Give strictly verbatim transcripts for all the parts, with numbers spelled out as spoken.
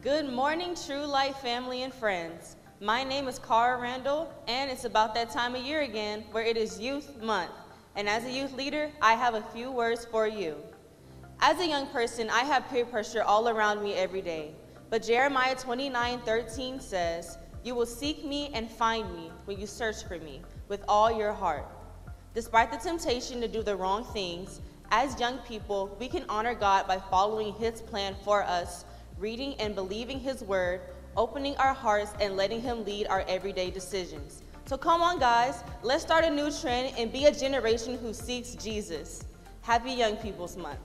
Good morning, True Light family and friends. My name is Cara Randall, and it's about that time of year again where it is Youth Month. And as a youth leader, I have a few words for you. As a young person, I have peer pressure all around me every day. But Jeremiah twenty-nine thirteen says, "You will seek me and find me when you search for me with all your heart." Despite the temptation to do the wrong things, as young people, we can honor God by following His plan for us, reading and believing His word, opening our hearts, and letting Him lead our everyday decisions. So come on, guys, let's start a new trend and be a generation who seeks Jesus. Happy Young People's Month.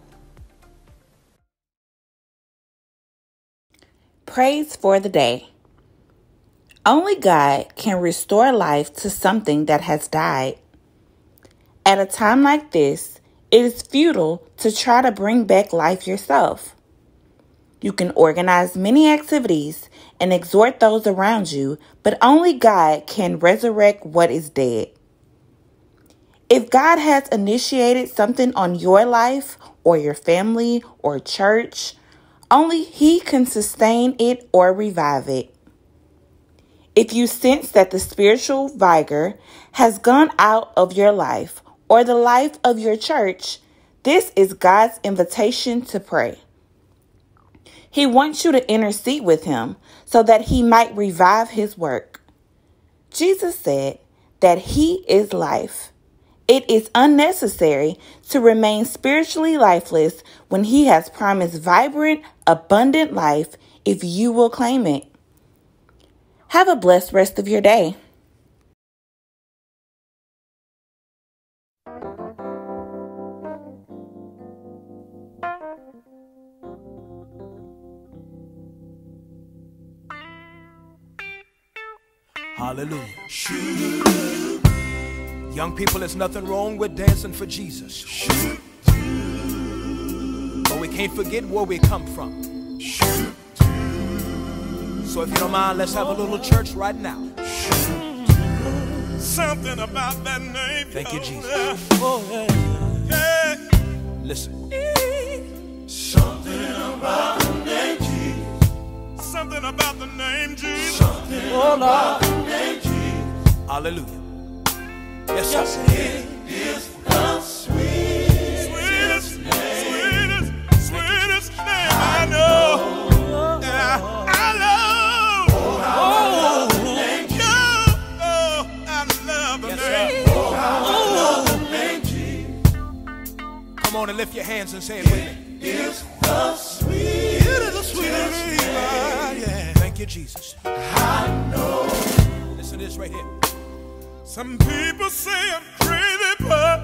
Praise for the day. Only God can restore life to something that has died. At a time like this, it is futile to try to bring back life yourself. You can organize many activities and exhort those around you, but only God can resurrect what is dead. If God has initiated something on your life or your family or church, only He can sustain it or revive it. If you sense that the spiritual vigor has gone out of your life or the life of your church, this is God's invitation to pray. He wants you to intercede with Him so that He might revive His work. Jesus said that He is life. It is unnecessary to remain spiritually lifeless when He has promised vibrant, abundant life if you will claim it. Have a blessed rest of your day. Hallelujah. Young people, there's nothing wrong with dancing for Jesus. But we can't forget where we come from. So if you don't mind, let's have a little church right now. Something about that name. Thank you, Jesus. Oh, yeah. Yeah. Listen. Something about the name Jesus. Something about the name Jesus. Something oh, about the name Jesus. Hallelujah. Yes, yes, sir. It is the sweetest, sweetest name, sweetest, sweetest name I know. Yeah, I love. Oh, I love the name Jesus. Oh, I love the yes, name. Sir. Oh, I love the name Jesus. Come on and lift your hands and say it with me. It is the sweetest, it is the sweetest name. Yeah. Thank you, Jesus. I know. Listen to this right here. Some people say I'm crazy, but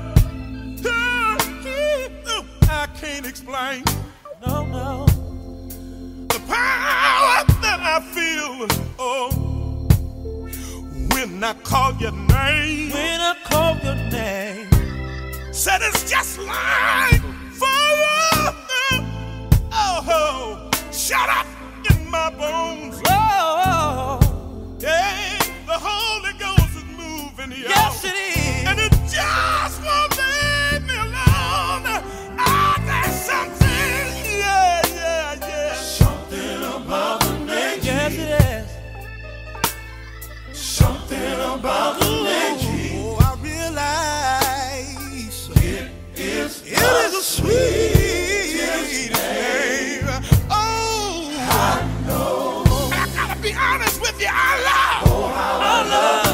uh, I can't explain. No, no. The power that I feel, oh, when I call your name. When I call your name. Said it's just like fire. Oh, oh, shut up in my bones. Oh, yeah, the Holy Ghost. Yes, it is. And it just won't leave me alone. Ah, there's something, yeah, yeah, yeah. Something about the name. Yes, it is. Something about the name. Oh, I realize it is. It is a sweet name. Oh, I know. I gotta be honest with you. I love. Oh, I love.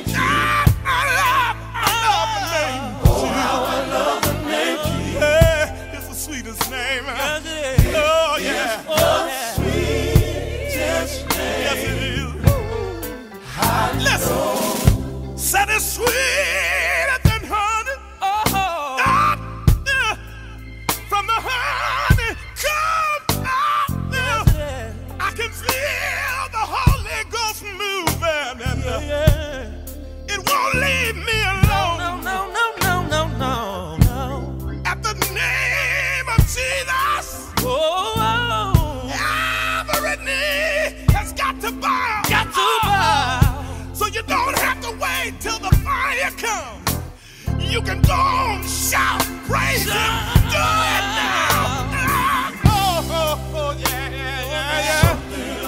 Name. Oh, yeah. Oh, sweetest name. Yes, it is. Listen. Said it's sweeter than honey. Oh. Ah, yeah. From the honey come out. Yeah. I can feel the Holy Ghost moving. And uh, yeah. It won't leave me alone. No, no, no, no, no, no, no. At the name of Jesus, oh, oh, every knee has got to bow, got to bow. So you don't have to wait till the fire comes. You can go on, shout, praise Him, do it now. Oh, oh, oh, yeah, yeah, yeah, yeah.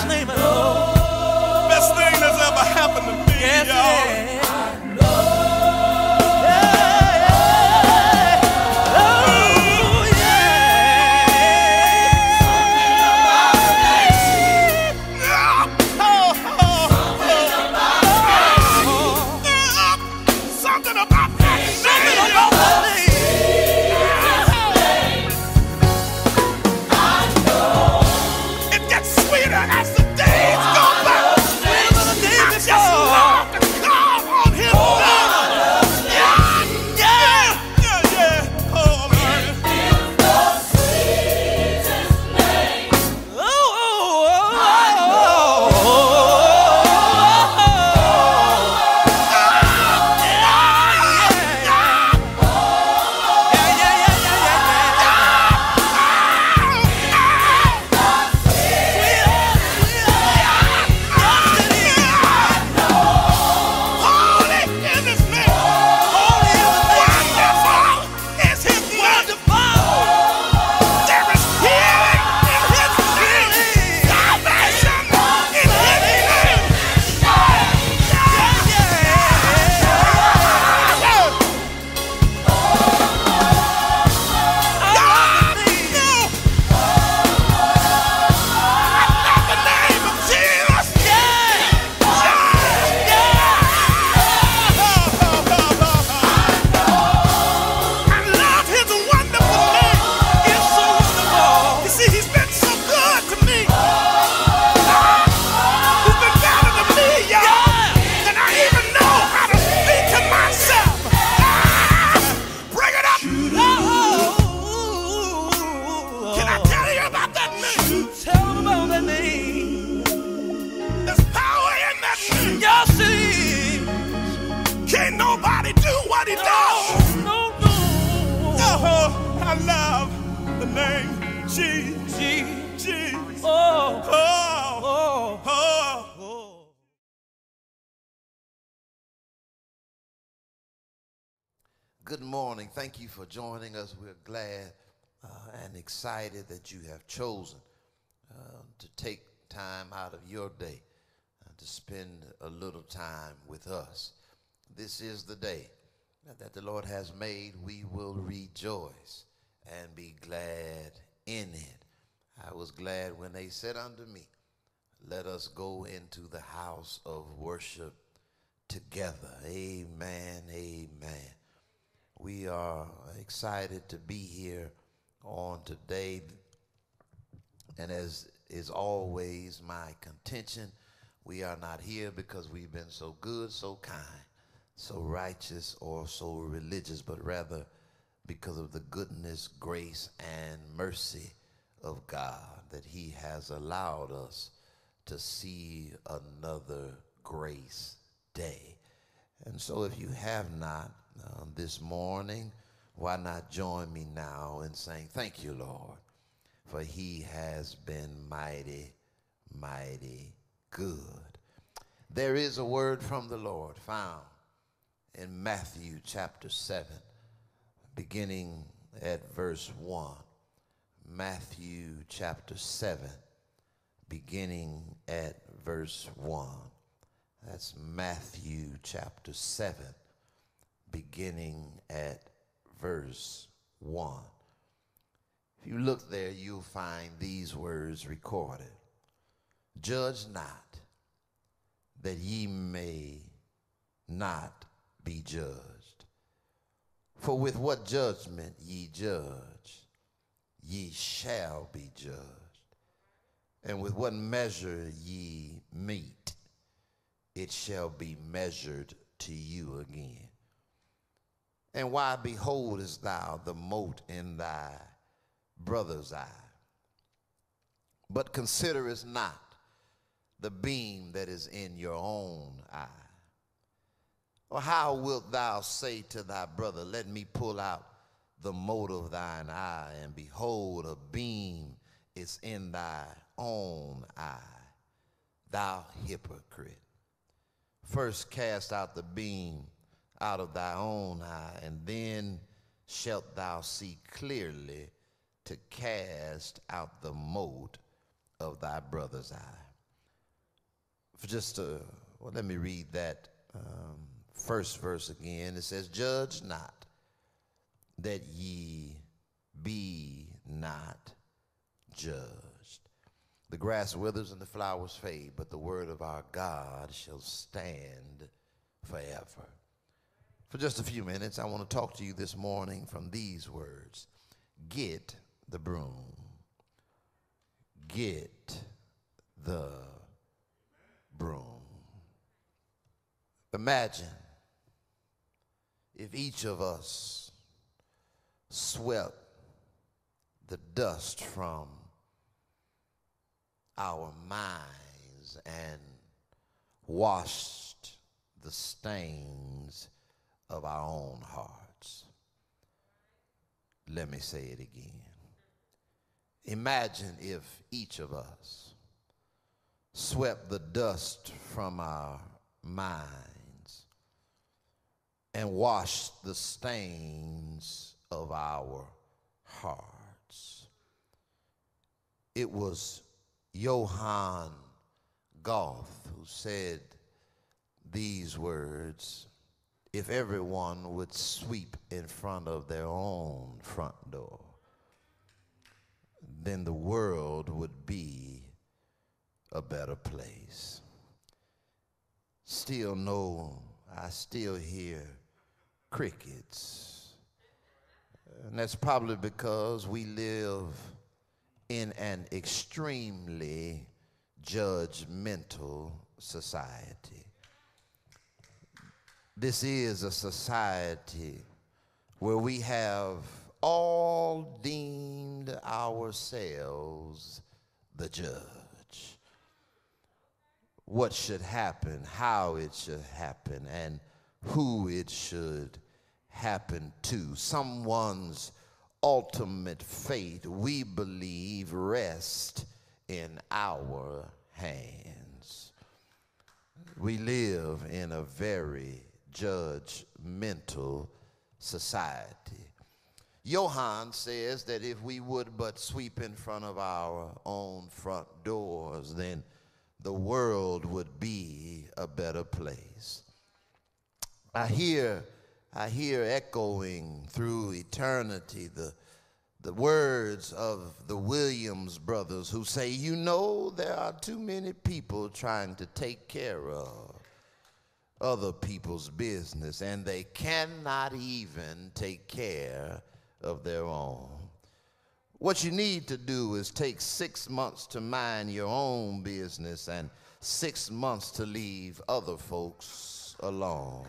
his name alone. Best thing that's ever happened to me, yes, y'all. Good morning. Thank you for joining us. We're glad uh, and excited that you have chosen uh, to take time out of your day uh, to spend a little time with us. This is the day that the Lord has made. We will rejoice and be glad in it. I was glad when they said unto me, let us go into the house of worship together. Amen, amen. We are excited to be here on today. And as is always my contention, we are not here because we've been so good, so kind, so righteous, or so religious, but rather because of the goodness, grace, and mercy of God that he has allowed us to see another grace day. And so if you have not uh, this morning, why not join me now in saying, thank you, Lord, for he has been mighty, mighty good. There is a word from the Lord found in Matthew chapter seven, beginning at verse one. Matthew chapter seven, beginning at verse one. That's Matthew chapter seven, beginning at verse one. If you look there, you'll find these words recorded. Judge not, that ye may not be judged. For with what judgment ye judge, ye shall be judged. And with what measure ye mete, it shall be measured to you again. And why beholdest thou the mote in thy brother's eye, but considerest not the beam that is in your own eye? Or how wilt thou say to thy brother, let me pull out the mote of thine eye, and behold, a beam is in thy own eye? Thou hypocrite, first cast out the beam out of thy own eye, and then shalt thou see clearly to cast out the mote of thy brother's eye. For just a, well, let me read that um, first verse again. It says, judge not, that ye be not judged. The grass withers and the flowers fade, but the word of our God shall stand forever. For just a few minutes, I want to talk to you this morning from these words. Get the broom. Get the broom. Imagine if each of us swept the dust from our minds and washed the stains of our own hearts. Let me say it again. Imagine if each of us swept the dust from our minds and washed the stains of our hearts. It was Johann Goth who said these words, if everyone would sweep in front of their own front door, then the world would be a better place. Still no, I still hear crickets. And that's probably because we live in an extremely judgmental society. This is a society where we have all deemed ourselves the judge. What should happen, how it should happen, and who it should happen to. Someone's ultimate fate, we believe, rests in our hands. We live in a very judgmental society. Johann says that if we would but sweep in front of our own front doors, then the world would be a better place. I hear, I hear echoing through eternity the, the words of the Williams brothers who say, you know, there are too many people trying to take care of other people's business, and they cannot even take care of their own. What you need to do is take six months to mind your own business and six months to leave other folks alone.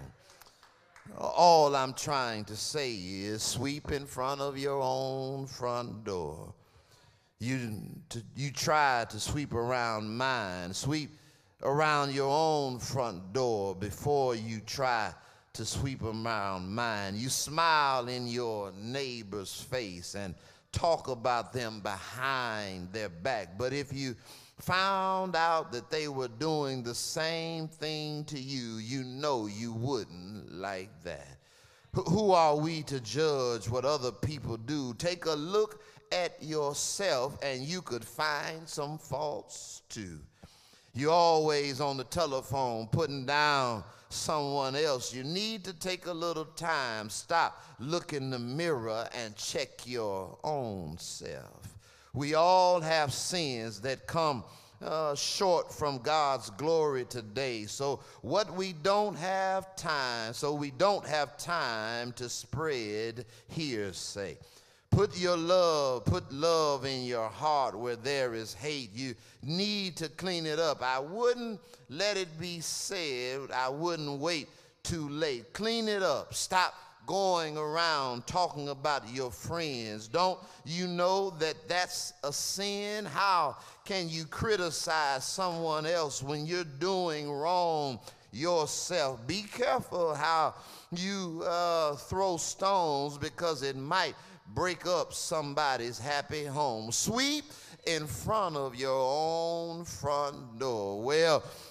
All I'm trying to say is sweep in front of your own front door. You, to, you try to sweep around mine. Sweep around your own front door before you try to sweep around mine. You smile in your neighbor's face and talk about them behind their back. But if you found out that they were doing the same thing to you, you know you wouldn't like that. Who are we to judge what other people do? Take a look at yourself and you could find some faults too. You're always on the telephone putting down someone else. You need to take a little time, stop, look in the mirror, and check your own self. We all have sins that come uh, short from God's glory today. So what we don't have time, so we don't have time to spread hearsay. Put your love, put love in your heart where there is hate. You need to clean it up. I wouldn't let it be said. I wouldn't wait too late. Clean it up. Stop going around talking about your friends. Don't you know that that's a sin? How can you criticize someone else when you're doing wrong yourself? Be careful how you uh, throw stones, because it might break up somebody's happy home. Sweep in front of your own front door. Well,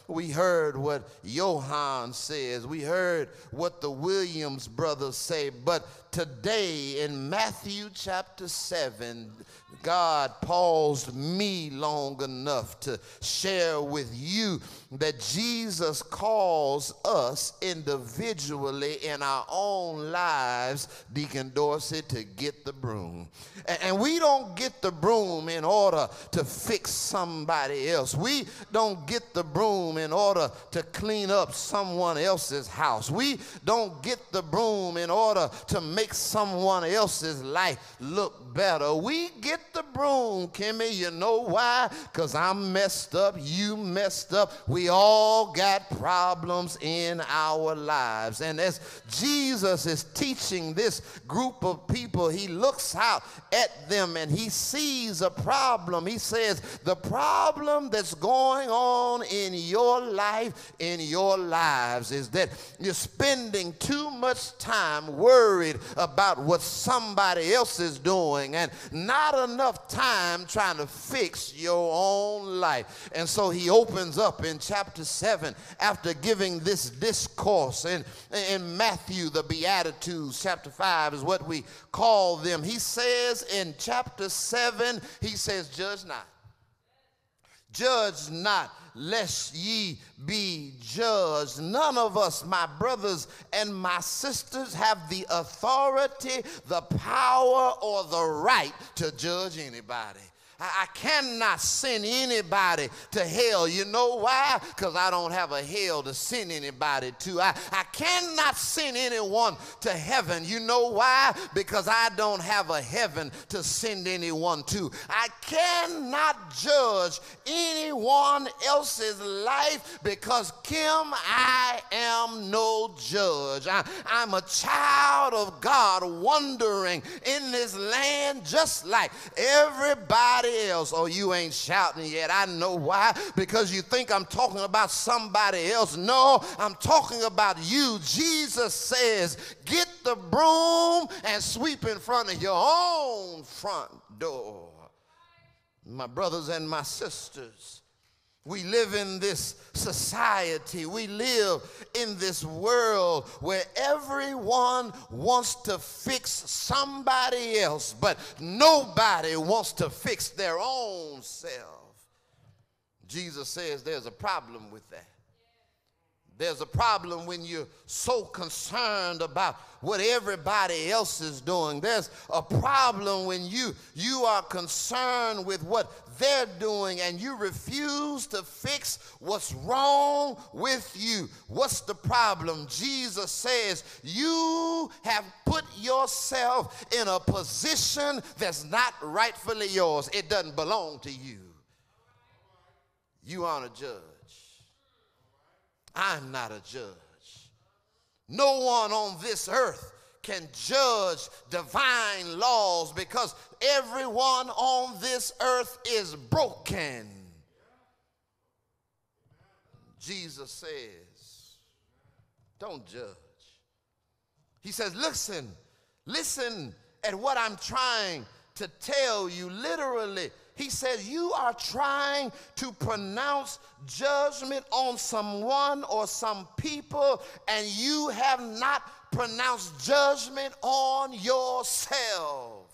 We heard what Johann says. We heard what the Williams brothers say. But today in Matthew chapter seven, God paused me long enough to share with you that Jesus calls us individually in our own lives, Deacon Dorsey, to get the broom. And we don't get the broom in order to fix somebody else. We don't get the broom in order to clean up someone else's house. We don't get the broom in order to make someone else's life look better. We get the broom, Kimmy, you know why? Because I'm messed up, you messed up. We all got problems in our lives. And as Jesus is teaching this group of people, he looks out at them and he sees a problem. He says, the problem that's going on in your life, in your lives, is that you're spending too much time worried about what somebody else is doing and not enough time trying to fix your own life. And so he opens up in chapter seven after giving this discourse in, in Matthew, the Beatitudes, chapter five is what we call them. He says in chapter seven, he says, judge not. Judge not, lest ye be judged. None of us, my brothers and my sisters, have the authority, the power, or the right to judge anybody. I cannot send anybody to hell. You know why? Because I don't have a hell to send anybody to. I, I cannot send anyone to heaven. You know why? Because I don't have a heaven to send anyone to. I cannot judge anyone else's life because, Kim, I am no judge. I, I'm a child of God wandering in this land just like everybody else. Oh, you ain't shouting yet. I know why. Because you think I'm talking about somebody else. No, I'm talking about you. Jesus says, get the broom and sweep in front of your own front door. My brothers and my sisters, we live in this society. We live in this world where everyone wants to fix somebody else, but nobody wants to fix their own self. Jesus says there's a problem with that. There's a problem when you're so concerned about what everybody else is doing. There's a problem when you, you are concerned with what they're doing and you refuse to fix what's wrong with you. What's the problem? Jesus says you have put yourself in a position that's not rightfully yours. It doesn't belong to you. You aren't a judge. I'm not a judge. No one on this earth can judge divine laws because everyone on this earth is broken. Jesus says, don't judge. He says, listen, listen at what I'm trying to tell you. Literally, he said, you are trying to pronounce judgment on someone or some people, and you have not pronounced judgment on yourself.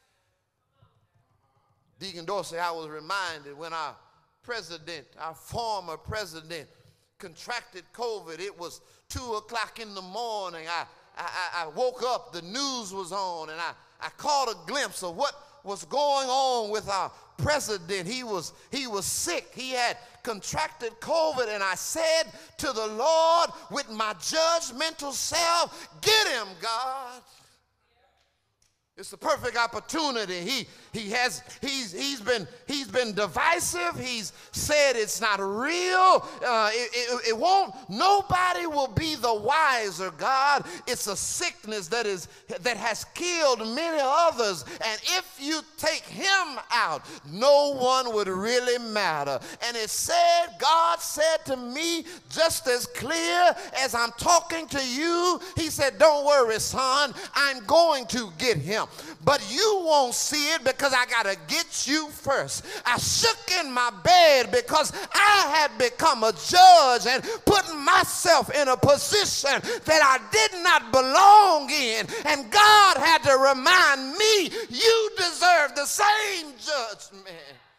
Deacon Dorsey, I was reminded when our president, our former president, contracted COVID. It was two o'clock in the morning. I, I, I woke up, the news was on, and I, I caught a glimpse of what was going on with our president. He was, he was sick. He had contracted COVID, and I said to the Lord with my judgmental self, get him, God. It's the perfect opportunity. He, he has, he's, he's, been, he's been divisive. He's said it's not real. Uh, it, it, it won't, nobody will be the wiser, God. It's a sickness that, is, that has killed many others. And if you take him out, no one would really matter. And it said, God said to me just as clear as I'm talking to you, he said, don't worry, son, I'm going to get him. him. But you won't see it because I got to get you first. I shook in my bed because I had become a judge and put myself in a position that I did not belong in. And God had to remind me, you deserve the same judgment.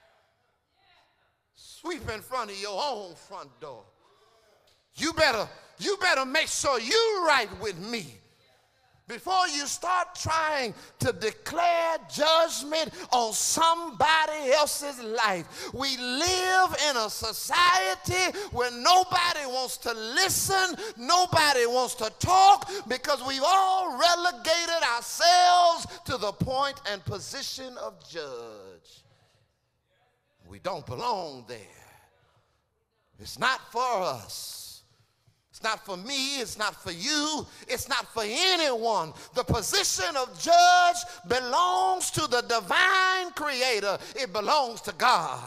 Sweep in front of your own front door. You better, you better make sure you're right with me before you start trying to declare judgment on somebody else's life. We live in a society where nobody wants to listen, nobody wants to talk, because we've all relegated ourselves to the point and position of judge. We don't belong there. It's not for us. It's not for me. It's not for you. It's not for anyone. The position of judge belongs to the divine creator. It belongs to God.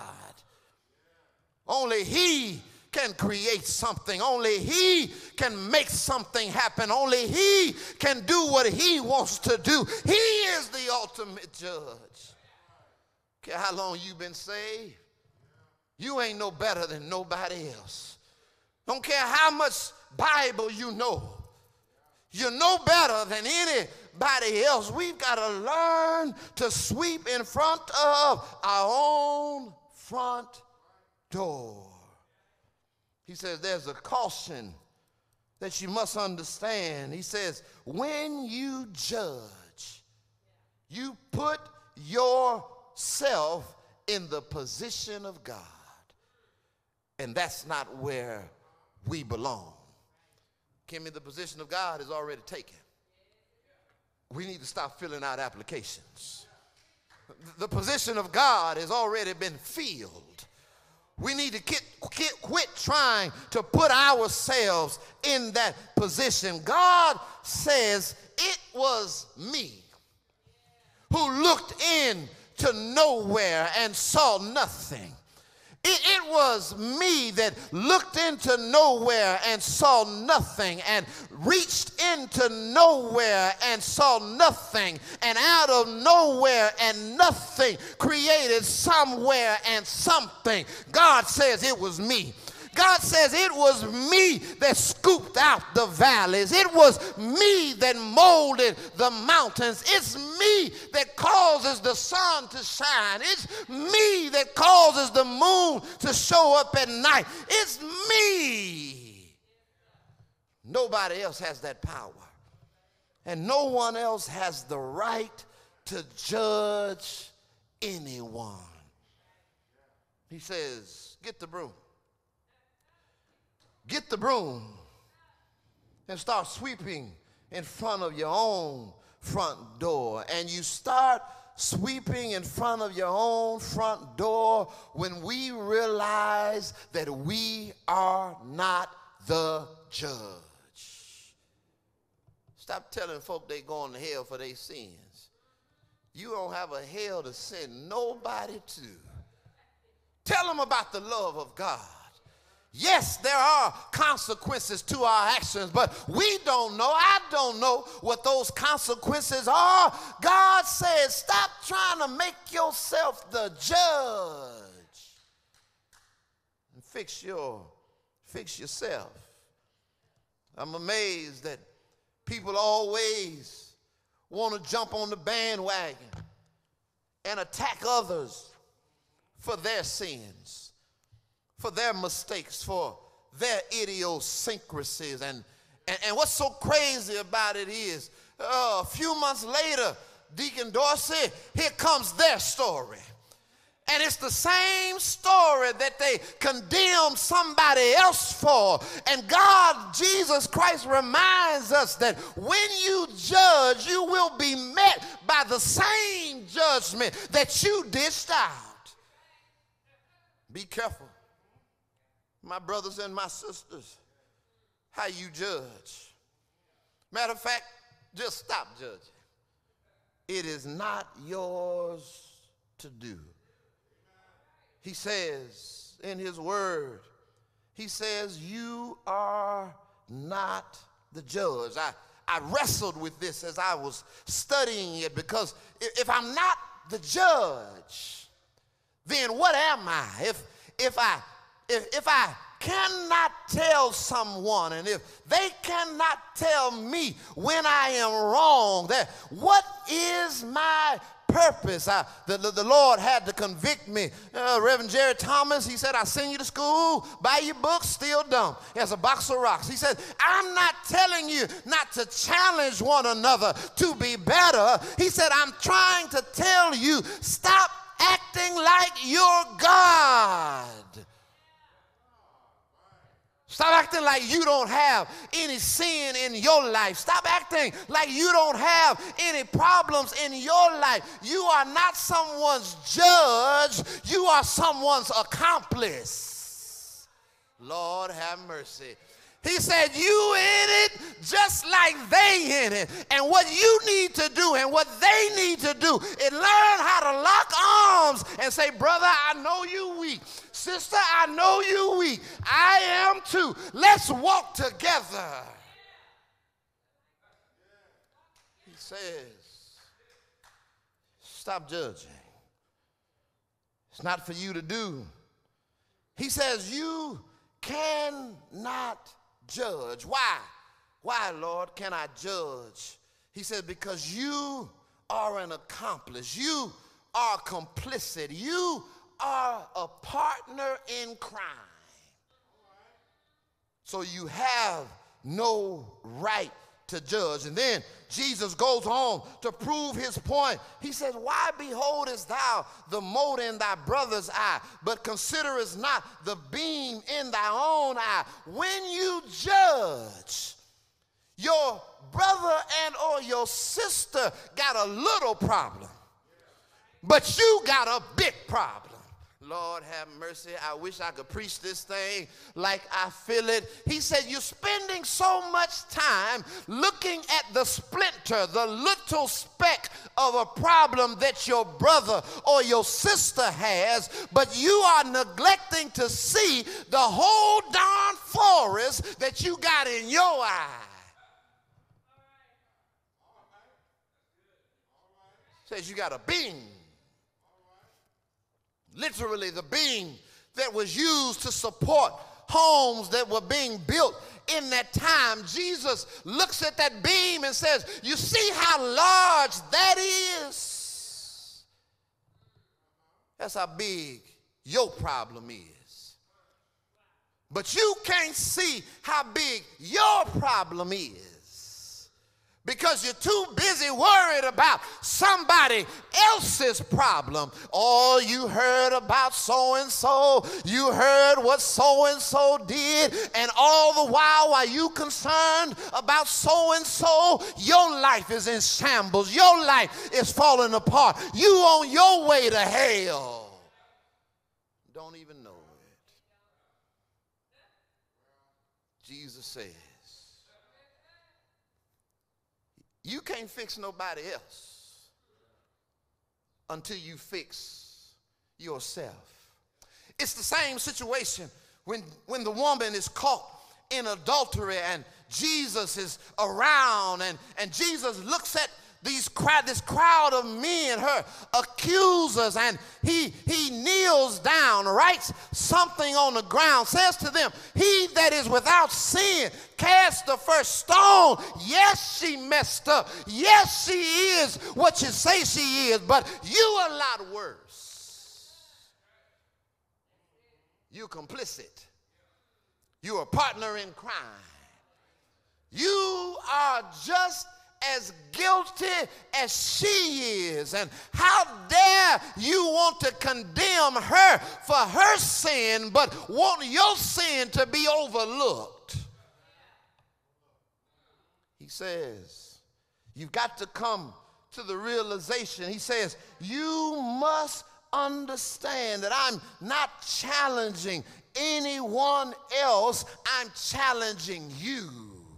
Only he can create something. Only he can make something happen. Only he can do what he wants to do. He is the ultimate judge. Care how long you've been saved, you ain't no better than nobody else. Don't care how much Bible you know, you're no better than anybody else. We've got to learn to sweep in front of our own front door. He says there's a caution that you must understand. He says, when you judge, you put yourself in the position of God. And that's not where we belong. Kimmy, the position of God is already taken. We need to stop filling out applications. The position of God has already been filled. We need to quit, quit, quit trying to put ourselves in that position. God says it was me who looked in to nowhere and saw nothing. It, it was me that looked into nowhere and saw nothing, and reached into nowhere and saw nothing, and out of nowhere and nothing created somewhere and something. God says it was me. God says it was me that scooped out the valleys. It was me that molded the mountains. It's me that causes the sun to shine. It's me that causes the moon to show up at night. It's me. Nobody else has that power. And no one else has the right to judge anyone. He says, get the broom. Get the broom and start sweeping in front of your own front door. And you start sweeping in front of your own front door when we realize that we are not the judge. Stop telling folk they going to hell for their sins. You don't have a hell to send nobody to. Tell them about the love of God. Yes, there are consequences to our actions, but we don't know. I don't know what those consequences are. God says, stop trying to make yourself the judge and fix your, fix yourself. I'm amazed that people always want to jump on the bandwagon and attack others for their sins, for their mistakes, for their idiosyncrasies. And, and, and what's so crazy about it is, uh, a few months later, Deacon Dorsey, here comes their story. And it's the same story that they condemned somebody else for. And God, Jesus Christ, reminds us that when you judge, you will be met by the same judgment that you dished out. Be careful, my brothers and my sisters, how you judge. Matter of fact, just stop judging. It is not yours to do. He says in his word, he says, you are not the judge. I, I wrestled with this as I was studying it, because if, if I'm not the judge, then what am I? If, if, I, if, if I cannot tell someone, and if they cannot tell me when I am wrong, that what is my purpose? I, the, the, the Lord had to convict me. Uh, Reverend Jerry Thomas, he said, I send you to school, buy your books, still dumb. He has a box of rocks. He said, I'm not telling you not to challenge one another to be better. He said, I'm trying to tell you, stop acting like you're God. Stop acting like you don't have any sin in your life. Stop acting like you don't have any problems in your life. You are not someone's judge. You are someone's accomplice. Lord have mercy. He said, you in it just like they in it. And what you need to do and what they need to do is learn how to lock arms and say, brother, I know you weak. Sister, I know you weak. I am too. Let's walk together. He says, stop judging. It's not for you to do. He says, you cannot judge. Why? Why, Lord, can I judge? He said, because you are an accomplice. You are complicit. You are a partner in crime. So you have no right to judge. And then Jesus goes on to prove his point. He says, why beholdest thou the mote in thy brother's eye, but considerest not the beam in thy own eye? When you judge, your brother and or your sister got a little problem, but you got a big problem. Lord have mercy. I wish I could preach this thing like I feel it. He said, you're spending so much time looking at the splinter, the little speck of a problem that your brother or your sister has, but you are neglecting to see the whole darn forest that you got in your eye. Says you got a beam. Literally the beam that was used to support homes that were being built in that time. Jesus looks at that beam and says, you see how large that is? That's how big your problem is. But you can't see how big your problem is, because you're too busy worried about somebody else's problem. Oh, you heard about so-and-so. You heard what so-and-so did. And all the while, while you concerned about so-and-so, your life is in shambles. Your life is falling apart. You on your way to hell. Don't even know it. Jesus says, you can't fix nobody else until you fix yourself. It's the same situation when, when the woman is caught in adultery and Jesus is around, and, and Jesus looks at these crowd, this crowd of men, her accusers, and he, he kneels down, writes something on the ground, says to them, he that is without sin, cast the first stone. Yes, she messed up. Yes, she is what you say she is, but you a lot worse. You're complicit. You're a partner in crime. You are just as guilty as she is. And how dare you want to condemn her for her sin, but want your sin to be overlooked? He says, you've got to come to the realization. He says, you must understand that I'm not challenging anyone else. I'm challenging you.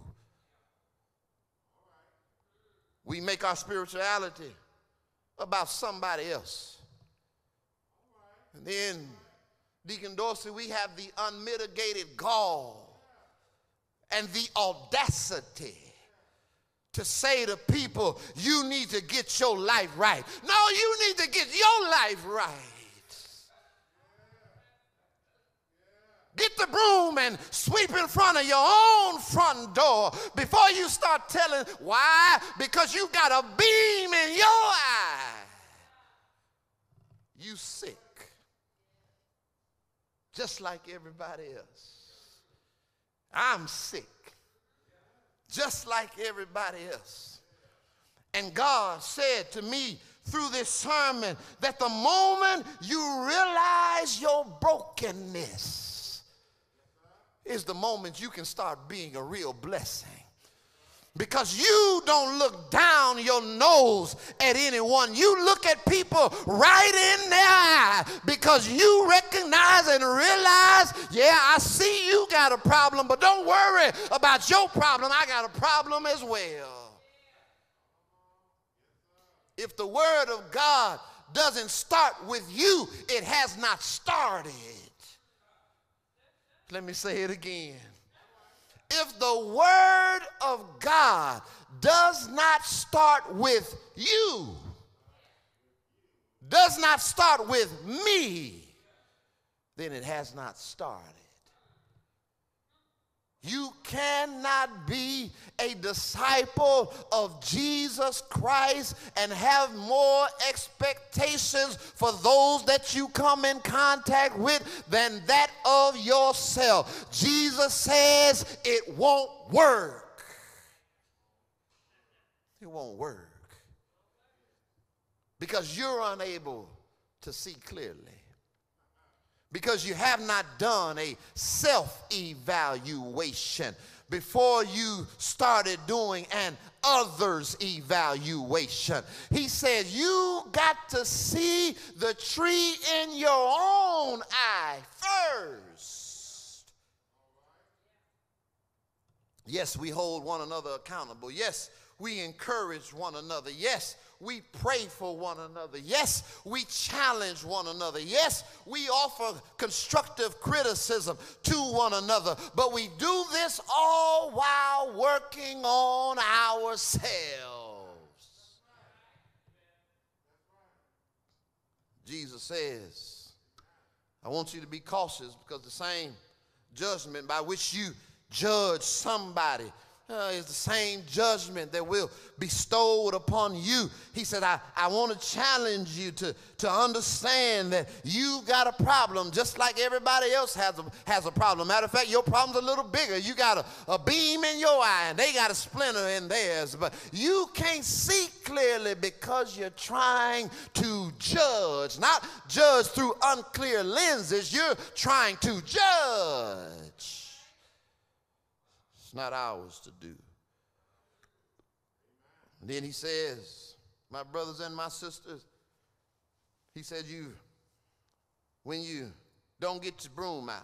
We make our spirituality about somebody else. And then, Deacon Dorsey, we have the unmitigated gall and the audacity to say to people, you need to get your life right. No, you need to get your life right. Get the broom and sweep in front of your own front door before you start telling why. Because you got a beam in your eye. You sick. Just like everybody else. I'm sick. Just like everybody else. And God said to me through this sermon that the moment you realize your brokenness is the moment you can start being a real blessing. Because you don't look down your nose at anyone. You look at people right in their eye because you recognize and realize, yeah, I see you got a problem, but don't worry about your problem. I got a problem as well. If the word of God doesn't start with you, it has not started. Let me say it again. If the word of God does not start with you, does not start with me, then it has not started. You cannot be a disciple of Jesus Christ and have more expectations for those that you come in contact with than that of yourself. Jesus says it won't work. It won't work. Because you're unable to see clearly. Because you have not done a self-evaluation before you started doing an others evaluation. He said you got to see the tree in your own eye first. Yes, we hold one another accountable. Yes, we encourage one another. Yes, we pray for one another. Yes, we challenge one another. Yes, we offer constructive criticism to one another. But we do this all while working on ourselves. Jesus says, I want you to be cautious because the same judgment by which you judge somebody Uh, is the same judgment that will be bestowed upon you. He said, I, I want to challenge you to, to understand that you got a problem just like everybody else has a, has a problem. Matter of fact, your problem's a little bigger. You got a, a beam in your eye and they got a splinter in theirs. But you can't see clearly because you're trying to judge. Not judge through unclear lenses. You're trying to judge. It's not ours to do. And then he says, my brothers and my sisters, he said, you, when you don't get your broom out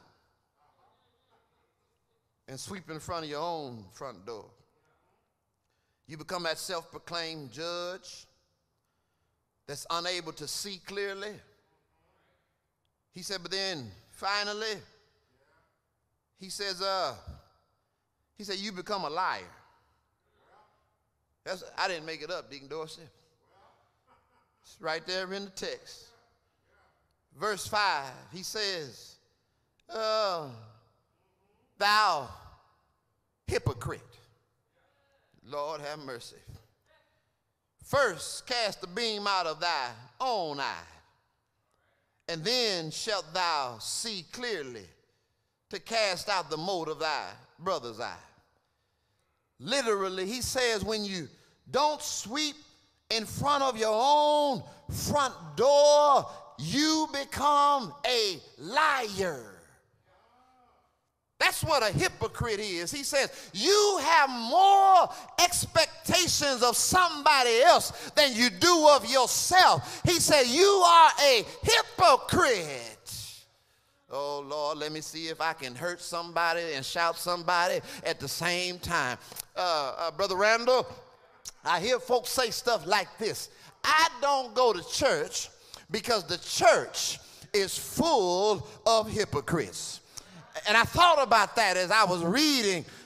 and sweep in front of your own front door, you become that self-proclaimed judge that's unable to see clearly. He said, but then finally, he says, uh, He said, you become a liar. That's, I didn't make it up, Deacon Dorsey. It's right there in the text. Verse five, he says, oh, thou hypocrite. Lord have mercy. First cast the beam out of thy own eye, and then shalt thou see clearly to cast out the mote of thy brother's eye. Literally, he says when you don't sweep in front of your own front door, you become a liar. That's what a hypocrite is. He says you have more expectations of somebody else than you do of yourself. He said you are a hypocrite. Oh, Lord, let me see if I can hurt somebody and shout somebody at the same time. Uh, uh, Brother Randall, I hear folks say stuff like this. I don't go to church because the church is full of hypocrites. And I thought about that as I was reading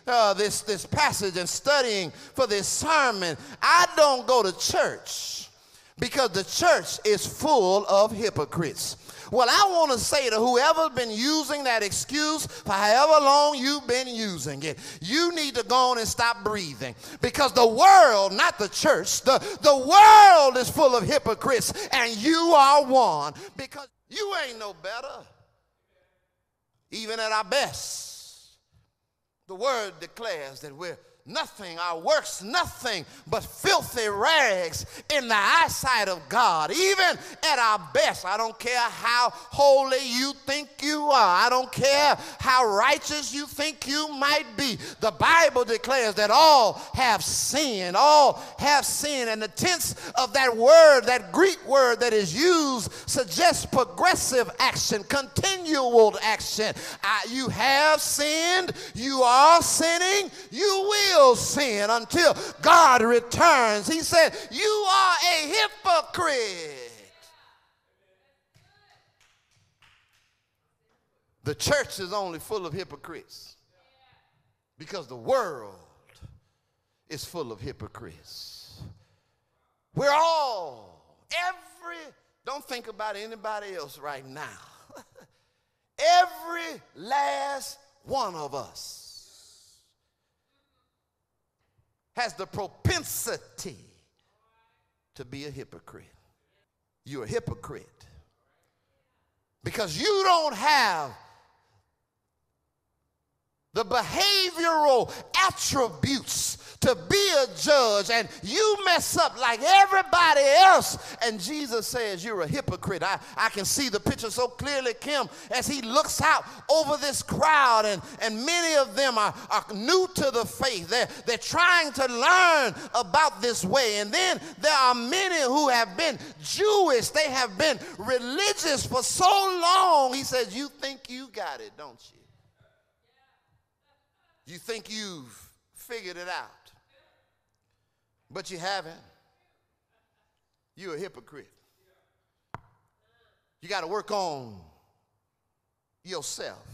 uh, this, this passage and studying for this sermon, I don't go to church because the church is full of hypocrites. Well, I want to say to whoever's been using that excuse for however long you've been using it, you need to go on and stop breathing, because the world, not the church, the, the world is full of hypocrites, and you are one, because you ain't no better. Even at our best, the word declares that we're nothing, our works nothing but filthy rags in the eyesight of God. Even at our best, I don't care how holy you think you are, I don't care how righteous you think you might be, the Bible declares that all have sinned, all have sinned. And the tense of that word, that Greek word that is used, suggests progressive action, continual action. Uh, you have sinned, you are sinning, you will sin until God returns. He said, you are a hypocrite. The church is only full of hypocrites because the world is full of hypocrites. We're all, every, don't think about anybody else right now. Every last one of us has the propensity to be a hypocrite. You're a hypocrite because you don't have the behavioral attributes to be a judge, and you mess up like everybody else. And Jesus says you're a hypocrite. I, I can see the picture so clearly, Kim, as he looks out over this crowd, and, and many of them are, are new to the faith. They're, they're trying to learn about this way. And then there are many who have been Jewish. They have been religious for so long. He says, you think you got it, don't you? You think you've figured it out, but you haven't. You're a hypocrite. You got to work on yourself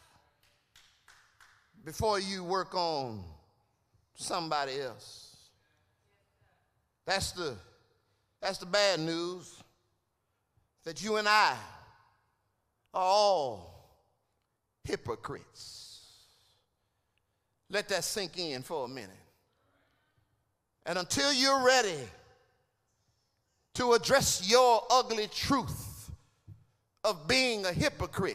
before you work on somebody else. That's the, that's the bad news, that you and I are all hypocrites. Let that sink in for a minute. And until you're ready to address your ugly truth of being a hypocrite,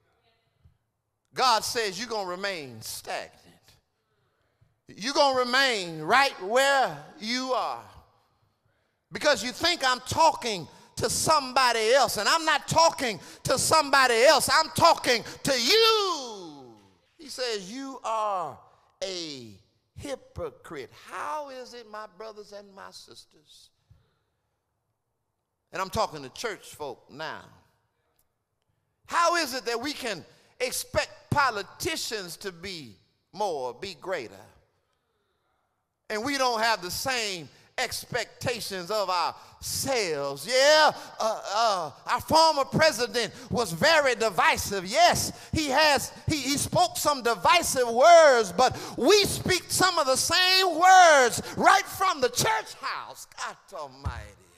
God says you're going to remain stagnant. You're going to remain right where you are. Because you think I'm talking to somebody else, and I'm not talking to somebody else. I'm talking to you. He says you are a hypocrite. How is it, my brothers and my sisters? And I'm talking to church folk now. How is it that we can expect politicians to be more, be greater, and we don't have the same expectations of ourselves? Yeah, uh, uh, our former president was very divisive. Yes, he has. He, he spoke some divisive words, but we speak some of the same words right from the church house. God Almighty.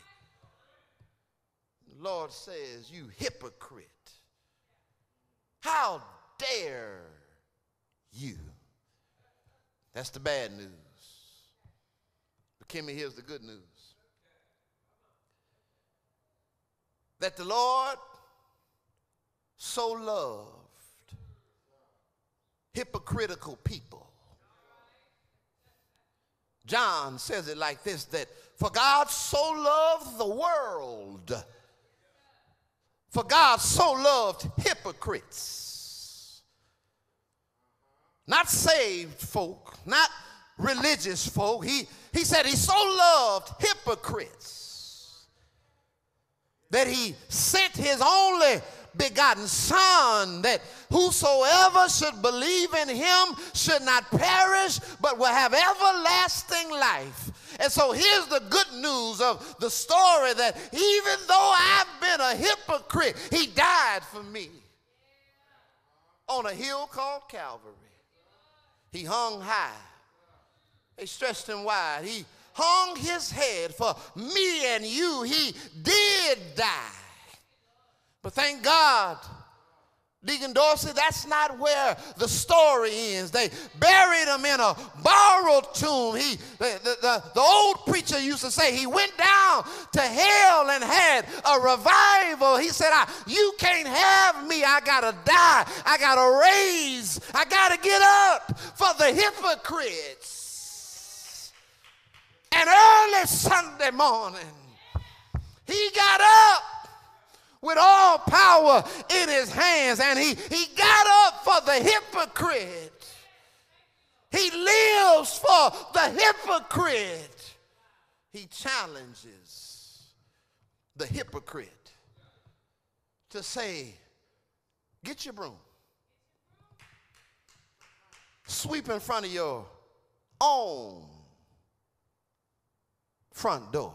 The Lord says, you hypocrite. How dare you? That's the bad news. But Kimmy, here's the good news. That the Lord so loved hypocritical people. John says it like this, that for God so loved the world, for God so loved hypocrites. Not saved folk, not religious folk. He, he said he so loved hypocrites that he sent his only begotten Son, that whosoever should believe in him should not perish but will have everlasting life. And so here's the good news of the story, that even though I've been a hypocrite, he died for me on a hill called Calvary. He hung high. They stretched him wide. He hung his head for me and you. He did die. But thank God, Deacon Dorsey, that's not where the story ends. They buried him in a borrowed tomb. He, the, the, the, the old preacher used to say he went down to hell and had a revival. He said, I, you can't have me. I got to die. I got to raise. I got to get up for the hypocrites. And early Sunday morning, he got up with all power in his hands, and he, he got up for the hypocrite. He lives for the hypocrite. He challenges the hypocrite to say, get your broom, sweep in front of your own front door.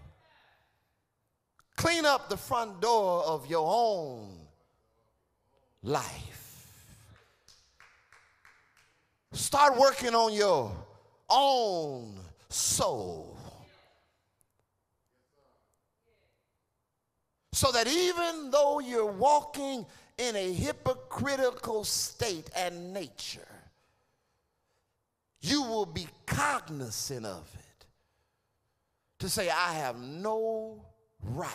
Clean up the front door of your own life. Start working on your own soul. So that even though you're walking in a hypocritical state and nature, you will be cognizant of it. To say, I have no right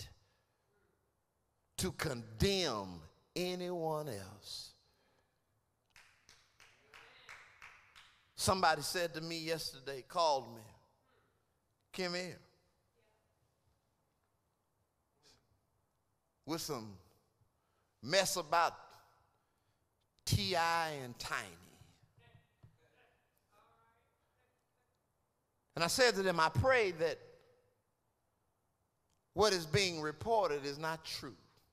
to condemn anyone else. Somebody said to me yesterday, called me, come here, with some mess about T I and Tiny. And I said to them, I pray that what is being reported is not true.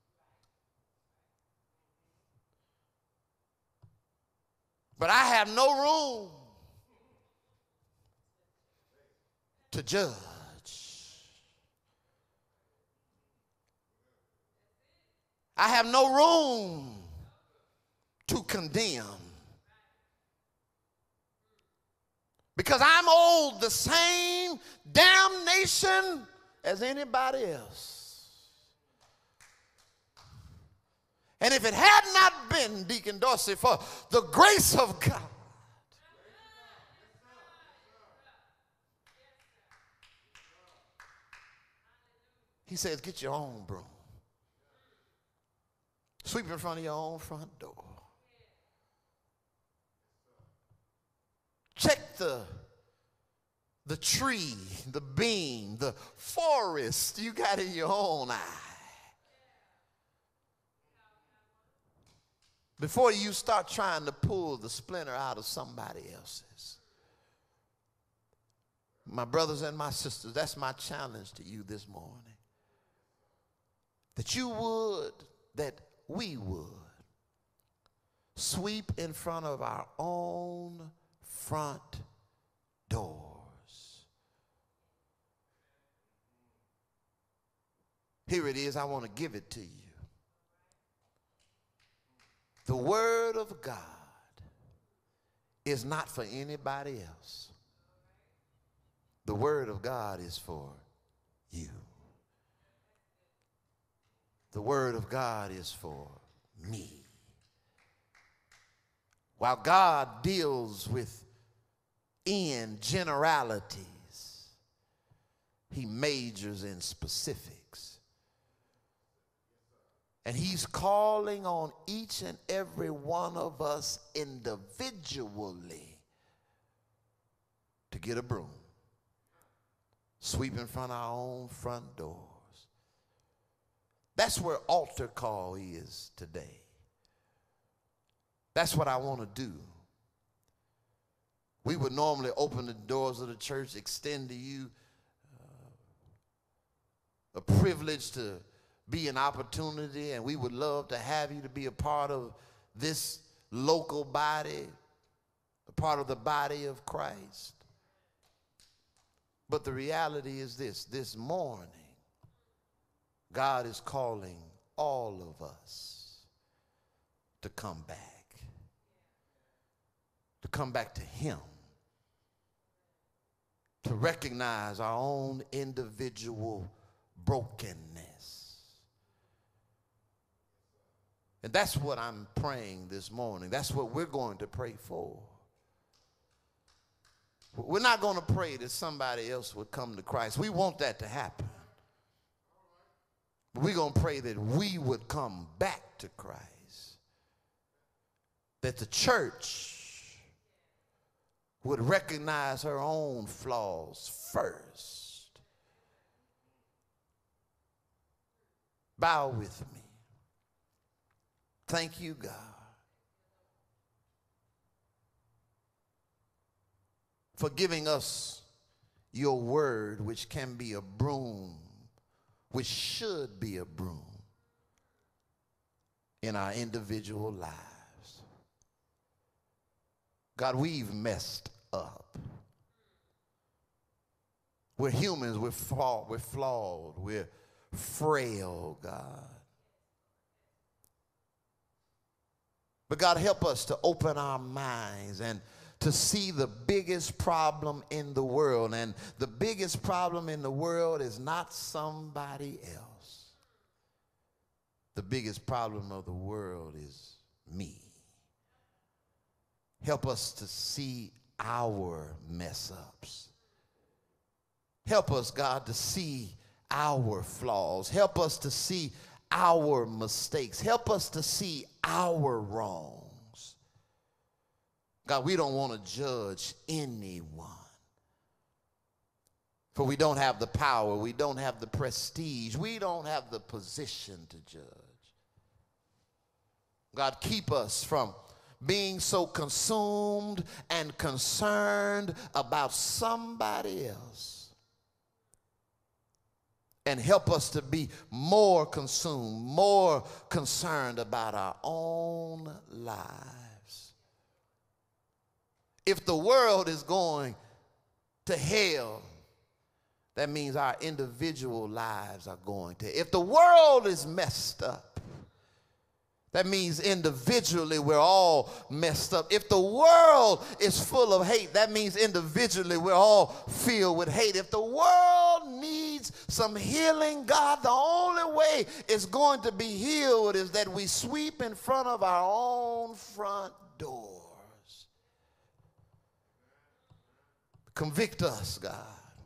But I have no room to judge. I have no room to condemn. Because I'm owed the same damnation as anybody else. And if it had not been, Deacon Dorsey, for the grace of God, he says, get your own broom. Sweep in front of your own front door. Check the The tree, the beam, the forest you got in your own eye. Before you start trying to pull the splinter out of somebody else's. My brothers and my sisters, that's my challenge to you this morning. That you would, that we would, sweep in front of our own front door. Here it is, I want to give it to you. The word of God is not for anybody else. The word of God is for you. The word of God is for me. While God deals with in generalities, he majors in specifics. And he's calling on each and every one of us individually to get a broom, sweep in front of our own front doors. That's where altar call is today. That's what I want to do. We would normally open the doors of the church, extend to you uh, a privilege to be an opportunity, and we would love to have you to be a part of this local body, a part of the body of Christ. But the reality is this: this morning, God is calling all of us to come back, to come back to him, to recognize our own individual brokenness. And that's what I'm praying this morning. That's what we're going to pray for. We're not going to pray that somebody else would come to Christ. We want that to happen. We're going to pray that we would come back to Christ. That the church would recognize her own flaws first. Bow with me. Thank you, God, for giving us your word, which can be a broom, which should be a broom in our individual lives. God, we've messed up. We're humans, we're flawed, we're flawed, we're frail, God. But God, help us to open our minds and to see the biggest problem in the world. And the biggest problem in the world is not somebody else. The biggest problem of the world is me. Help us to see our mess ups. Help us, God, to see our flaws. Help us to see our mistakes. Help us to see our wrongs. God, we don't want to judge anyone. For we don't have the power. We don't have the prestige. We don't have the position to judge. God, keep us from being so consumed and concerned about somebody else. And help us to be more consumed, more concerned about our own lives. If the world is going to hell, that means our individual lives are going to. If the world is messed up, that means individually we're all messed up. If the world is full of hate, that means individually we're all filled with hate. If the world needs some healing, God, the only way it's going to be healed is that we sweep in front of our own front doors. Convict us, God.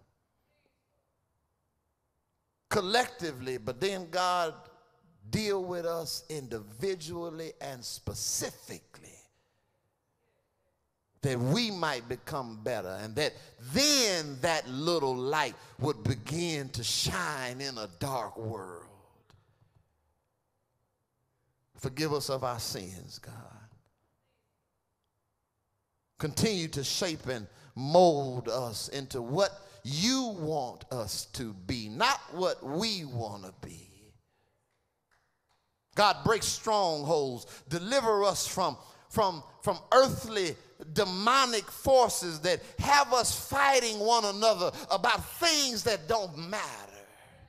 Collectively, but then, God, deal with us individually and specifically, that we might become better, and that then that little light would begin to shine in a dark world. Forgive us of our sins, God. Continue to shape and mold us into what you want us to be, not what we want to be. God, break strongholds. Deliver us from, from, from earthly demonic forces that have us fighting one another about things that don't matter.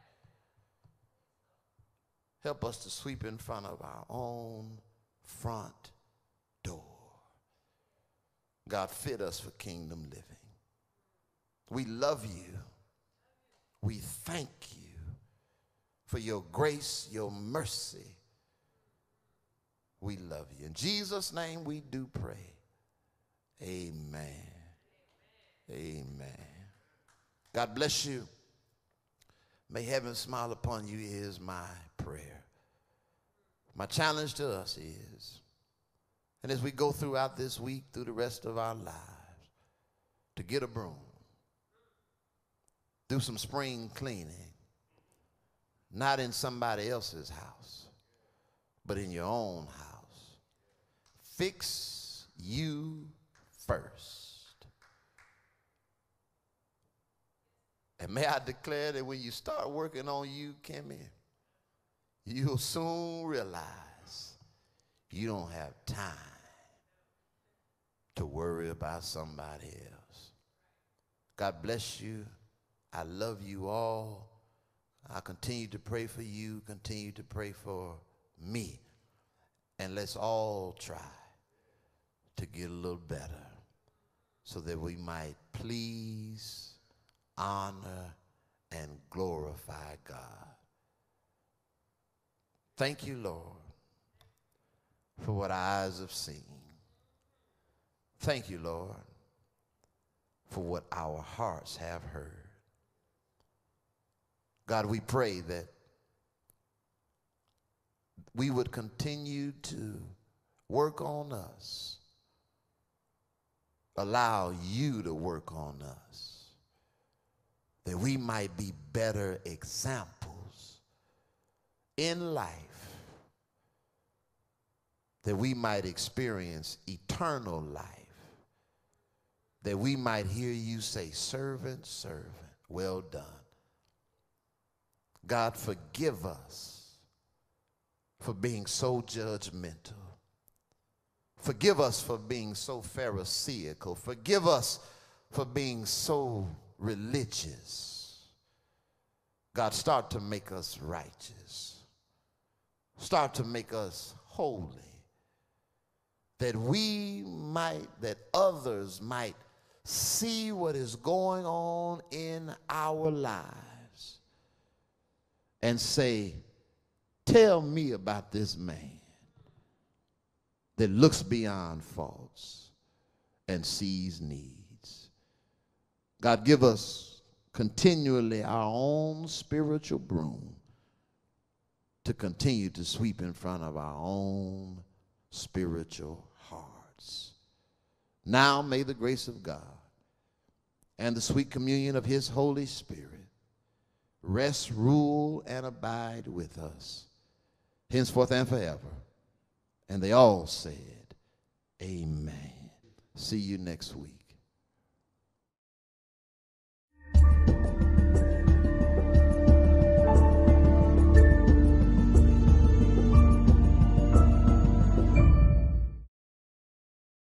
Help us to sweep in front of our own front door. God, fit us for kingdom living. We love you. We thank you for your grace, your mercy. We love you. In Jesus' name we do pray. Amen. Amen. God bless you. May heaven smile upon you is my prayer. My challenge to us is, and as we go throughout this week, through the rest of our lives, to get a broom, do some spring cleaning, not in somebody else's house, but in your own house. Fix you first. And may I declare that when you start working on you, Kimmy, you'll soon realize you don't have time to worry about somebody else. God bless you. I love you all. I continue to pray for you, continue to pray for me. And let's all try to get a little better. so that we might please, honor, and glorify God. Thank you, Lord, for what our eyes have seen. Thank you, Lord, for what our hearts have heard. God, we pray that we would continue to work on us. Allow you to work on us, that we might be better examples in life, that we might experience eternal life, that we might hear you say, servant, servant, well done. God, forgive us for being so judgmental. Forgive us for being so pharisaical. Forgive us for being so religious. God, start to make us righteous. Start to make us holy. That we might, that others might see what is going on in our lives and say, tell me about this man that looks beyond faults and sees needs. God, give us continually our own spiritual broom to continue to sweep in front of our own spiritual hearts. Now may the grace of God and the sweet communion of his Holy Spirit rest, rule, and abide with us henceforth and forever. And they all said, amen. See you next week.